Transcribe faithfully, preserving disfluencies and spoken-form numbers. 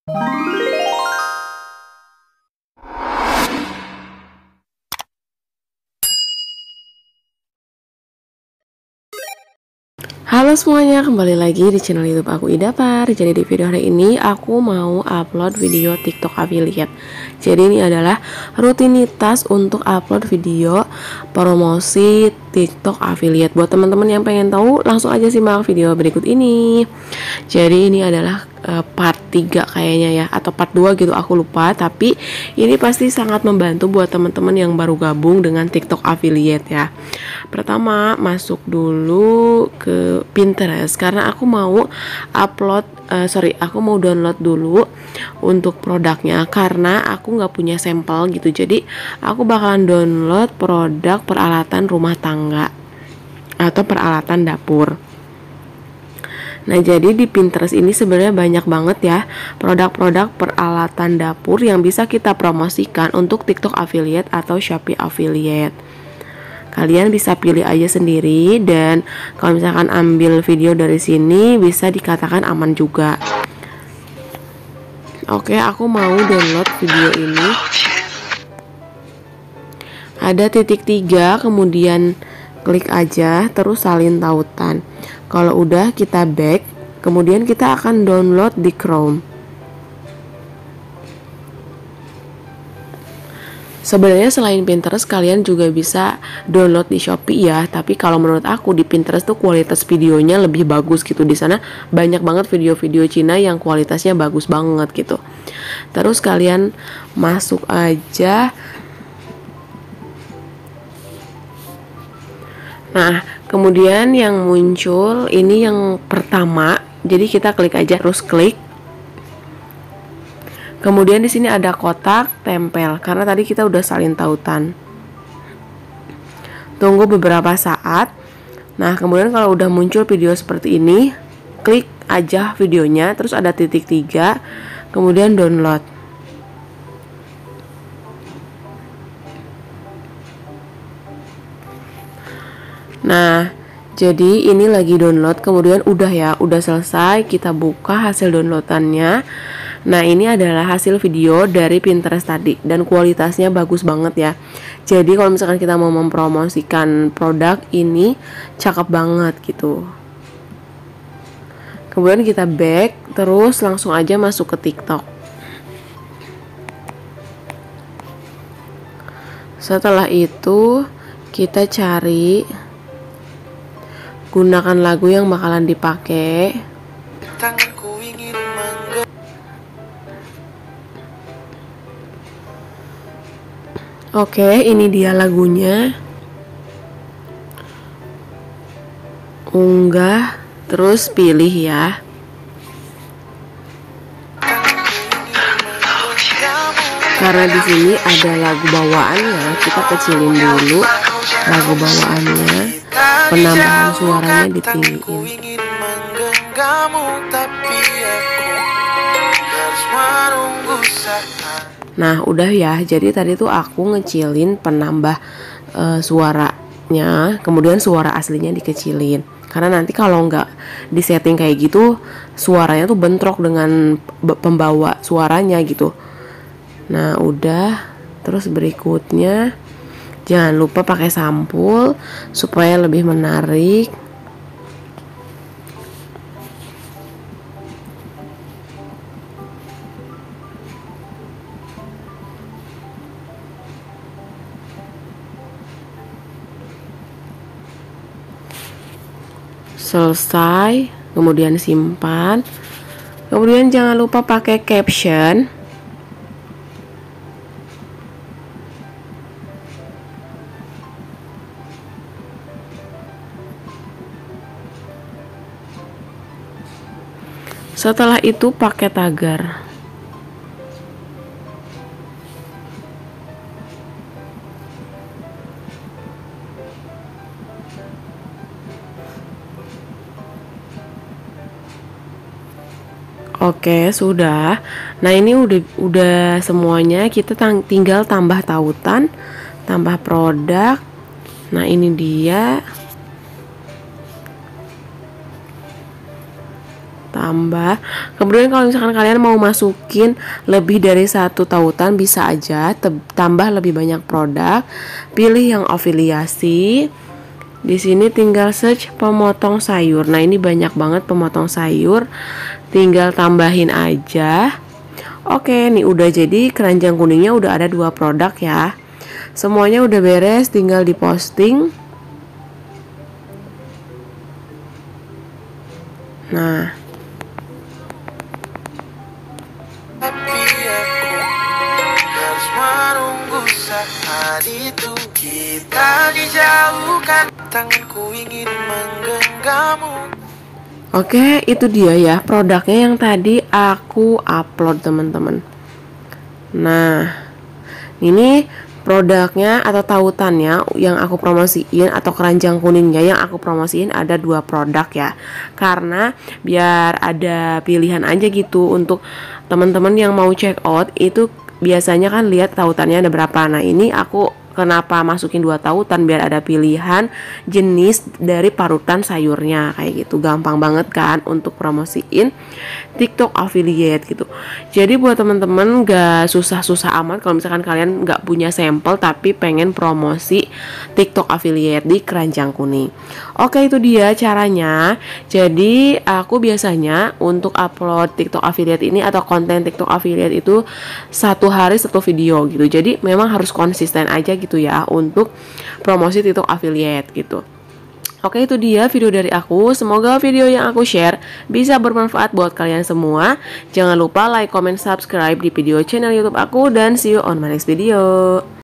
Halo semuanya, kembali lagi di channel YouTube aku Idapar. Jadi di video hari ini aku mau upload video TikTok affiliate. Jadi ini adalah rutinitas untuk upload video promosi TikTok affiliate. Buat teman-teman yang pengen tahu, langsung aja simak video berikut ini. Jadi ini adalah uh, part tiga kayaknya ya, atau part dua gitu, aku lupa. Tapi ini pasti sangat membantu buat teman-teman yang baru gabung dengan TikTok affiliate ya. Pertama, masuk dulu ke Pinterest karena aku mau upload uh, sorry aku mau download dulu untuk produknya karena aku nggak punya sampel gitu. Jadi aku bakalan download produk peralatan rumah tangga atau peralatan dapur. Nah, jadi di Pinterest ini sebenarnya banyak banget ya produk-produk peralatan dapur yang bisa kita promosikan untuk TikTok affiliate atau Shopee affiliate. Kalian bisa pilih aja sendiri, dan kalau misalkan ambil video dari sini bisa dikatakan aman juga. Oke, aku mau download video ini. Ada titik tiga, kemudian klik aja, terus salin tautan. Kalau udah, kita back, kemudian kita akan download di Chrome. Sebenarnya selain Pinterest, kalian juga bisa download di Shopee ya. Tapi kalau menurut aku di Pinterest tuh kualitas videonya lebih bagus gitu. Di sana banyak banget video-video Cina yang kualitasnya bagus banget gitu. Terus kalian masuk aja. Nah, kemudian yang muncul ini yang pertama. Jadi kita klik aja, terus klik. Kemudian di sini ada kotak tempel karena tadi kita udah salin tautan. Tunggu beberapa saat. Nah, kemudian kalau udah muncul video seperti ini, klik aja videonya, terus ada titik tiga, kemudian download. Nah, jadi ini lagi download, kemudian udah ya, udah selesai. Kita buka hasil downloadannya. Nah, ini adalah hasil video dari Pinterest tadi dan kualitasnya bagus banget ya. Jadi kalau misalkan kita mau mempromosikan produk ini cakep banget gitu. Kemudian kita back, terus langsung aja masuk ke TikTok. Setelah itu kita cari, gunakan lagu yang bakalan dipakai. Oke, ini dia lagunya. Unggah, terus pilih ya. Karena di sini ada lagu bawaannya, kita kecilin dulu lagu bawaannya. Penambahan suaranya ditinggiin. Nah, udah ya. Jadi tadi tuh aku ngecilin penambah e, suaranya, kemudian suara aslinya dikecilin. Karena nanti kalau nggak disetting kayak gitu, suaranya tuh bentrok dengan pembawa suaranya gitu. Nah, udah. Terus berikutnya jangan lupa pakai sampul supaya lebih menarik. Selesai, kemudian simpan. Kemudian jangan lupa pakai caption. Setelah itu pakai tagar. Oke, sudah. Nah, ini udah udah semuanya. Kita tinggal tambah tautan, tambah produk. Nah, ini dia. tambah. Kemudian kalau misalkan kalian mau masukin lebih dari satu tautan bisa aja tambah lebih banyak produk. Pilih yang afiliasi. Di sini tinggal search pemotong sayur. Nah, ini banyak banget pemotong sayur. Tinggal tambahin aja. Oke, nih udah jadi keranjang kuningnya udah ada dua produk ya. Semuanya udah beres, tinggal diposting. Nah, tapi aku harus menunggu saat itu kita dijauhkan, tanganku ingin menggenggammu. Oke, itu dia ya produknya yang tadi aku upload teman-teman. Nah, ini produknya atau tautannya yang aku promosiin atau keranjang kuningnya yang aku promosiin ada dua produk ya. Karena biar ada pilihan aja gitu untuk teman-teman yang mau check out itu biasanya kan lihat tautannya ada berapa. Nah, ini aku kenapa masukin dua tautan biar ada pilihan jenis dari parutan sayurnya kayak gitu. Gampang banget kan untuk promosiin TikTok affiliate gitu. Jadi buat teman-teman gak susah-susah amat kalau misalkan kalian gak punya sampel tapi pengen promosi TikTok affiliate di keranjang kuning. Oke, itu dia caranya. Jadi aku biasanya untuk upload TikTok affiliate ini atau konten TikTok affiliate itu satu hari satu video gitu. Jadi memang harus konsisten aja gitu ya untuk promosi TikTok affiliate gitu. Oke, itu dia video dari aku. Semoga video yang aku share bisa bermanfaat buat kalian semua. Jangan lupa like, comment, subscribe di video channel YouTube aku dan see you on my next video.